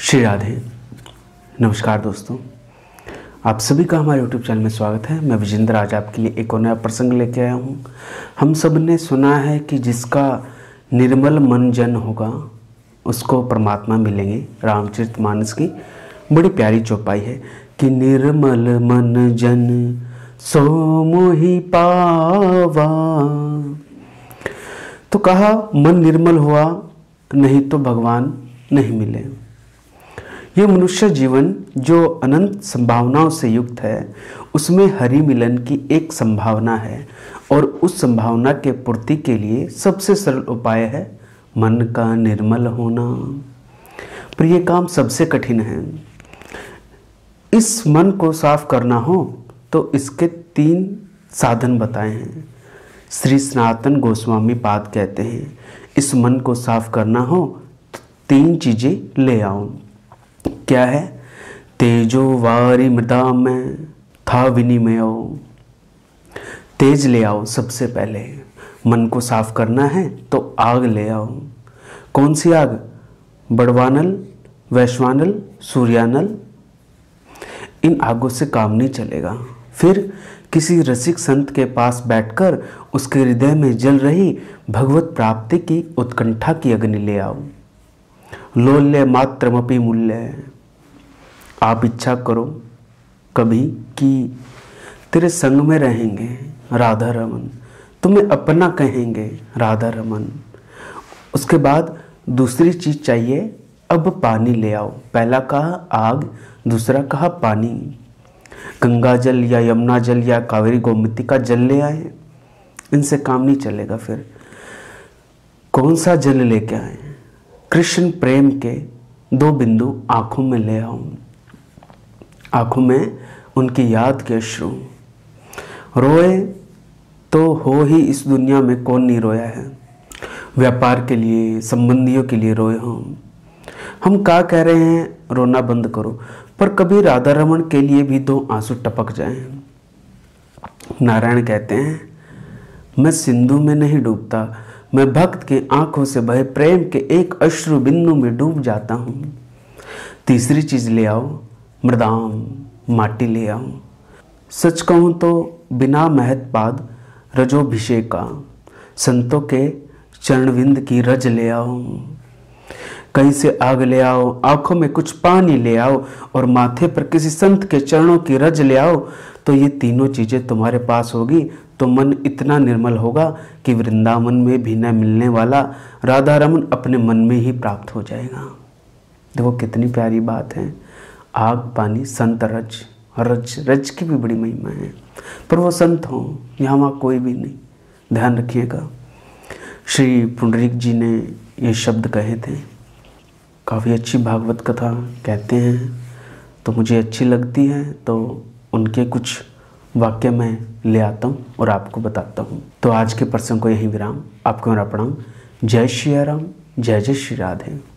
श्री राधे। नमस्कार दोस्तों, आप सभी का हमारे YouTube चैनल में स्वागत है। मैं विजेंद्र आज आपके लिए एक और नया प्रसंग लेके आया हूँ। हम सब ने सुना है कि जिसका निर्मल मन जन होगा उसको परमात्मा मिलेंगे। रामचरितमानस की बड़ी प्यारी चौपाई है कि निर्मल मन जन सो मोहि पावा। तो कहा मन निर्मल हुआ नहीं तो भगवान नहीं मिले। ये मनुष्य जीवन जो अनंत संभावनाओं से युक्त है उसमें हरि मिलन की एक संभावना है और उस संभावना के पूर्ति के लिए सबसे सरल उपाय है मन का निर्मल होना। पर यह काम सबसे कठिन है। इस मन को साफ करना हो तो इसके 3 साधन बताए हैं। श्री सनातन गोस्वामी पाद कहते हैं इस मन को साफ करना हो तो 3 चीजें ले आओ। क्या है? तेजो वारी मृदा में था विनिमयो। तेज ले आओ। सबसे पहले मन को साफ करना है तो आग ले आओ। कौन सी आग? बड़वानल, वैश्वानल, सूर्यानल। इन आगों से काम नहीं चलेगा। फिर किसी रसिक संत के पास बैठकर उसके हृदय में जल रही भगवत प्राप्ति की उत्कंठा की अग्नि ले आओ। लोल्य मात्रमपि मूल्य। आप इच्छा करो कभी कि तेरे संग में रहेंगे राधा रमन, तुम्हें अपना कहेंगे राधा रमन। उसके बाद दूसरी चीज चाहिए, अब पानी ले आओ। पहला कहा आग, दूसरा कहा पानी। गंगा जल या यमुना जल या कावेरी गोमती का जल ले आए, इनसे काम नहीं चलेगा। फिर कौन सा जल लेके आए? कृष्ण प्रेम के 2 बिंदु आंखों में ले आओ। आंखों में उनकी याद के अश्रु। रोए तो हो ही इस दुनिया में कौन नहीं रोया है। व्यापार के लिए, संबंधियों के लिए रोए हो। हम क्या कह रहे हैं? रोना बंद करो। पर कभी राधा रमन के लिए भी 2 आंसू टपक जाएं। नारायण कहते हैं मैं सिंधु में नहीं डूबता, मैं भक्त के आंखों से बहे प्रेम के एक अश्रु बिंदु में डूब जाता हूँ। तीसरी चीज ले आओ, मृदाम, माटी ले आओ। सच कहूँ तो बिना महत पाद रजोभिषेका संतों के चरणविंद की रज ले आओ। कहीं से आग ले आओ, आंखों में कुछ पानी ले आओ और माथे पर किसी संत के चरणों की रज ले आओ। तो ये तीनों चीजें तुम्हारे पास होगी तो मन इतना निर्मल होगा कि वृंदावन में भी न मिलने वाला राधा रमन अपने मन में ही प्राप्त हो जाएगा। देखो कितनी प्यारी बात है। आग, पानी, संत, रज। रज की भी बड़ी महिमा है, पर वो संत हो, यहाँ वहाँ कोई भी नहीं। ध्यान रखिएगा। श्री पुंडरीक जी ने ये शब्द कहे थे। काफ़ी अच्छी भागवत कथा कहते हैं तो मुझे अच्छी लगती है, तो उनके कुछ वाक्य मैं ले आता हूँ और आपको बताता हूँ। तो आज के प्रसंग को यहीं विराम। आपको मेरा प्रणाम। जय श्री राम, जय जय श्री राधे।